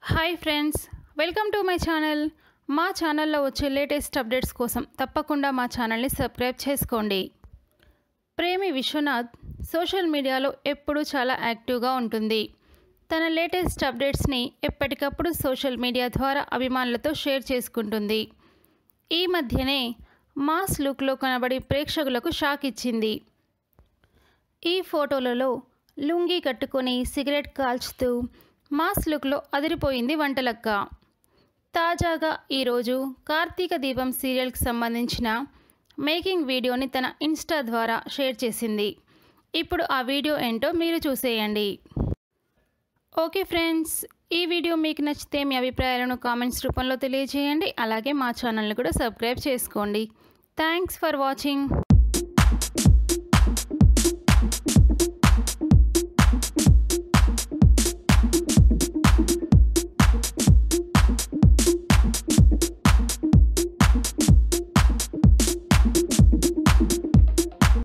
Hi friends, welcome to my channel. మా ఛానల్లో వచ్చే లేటెస్ట్ అప్డేట్స్ కోసం తప్పకుండా మా ఛానల్ని సబ్స్క్రైబ్ చేసుకోండి. ప్రేమి విశ్వనాథ్ సోషల్ మీడియాలో ఎప్పుడూ చాలా యాక్టివ్గా ఉంటుంది. తన లేటెస్ట్ అప్డేట్స్ని ఎప్పటికప్పుడు సోషల్ మీడియా ద్వారా అభిమానులతో షేర్ చేసుకుంటుంది. ఈ మధ్యనే మాస్ లుక్లో కనబడి ప్రేక్షకులకు షాక్ ఇచ్చింది. ఈ ఫోటోలలో లుంగీ కట్టుకొని సిగరెట్ కాల్చుతూ మాస్ లుక్లో అదిరిపోయింది వంటలక్క. తాజాగా ఈరోజు కార్తీక దీపం సీరియల్కి సంబంధించిన మేకింగ్ వీడియోని తన ఇన్స్టా ద్వారా షేర్ చేసింది. ఇప్పుడు ఆ వీడియో ఏంటో మీరు చూసేయండి. ఓకే ఫ్రెండ్స్, ఈ వీడియో మీకు నచ్చితే మీ అభిప్రాయాలను కామెంట్స్ రూపంలో తెలియజేయండి. అలాగే మా ఛానల్ని కూడా సబ్స్క్రైబ్ చేసుకోండి. Thanks for watching.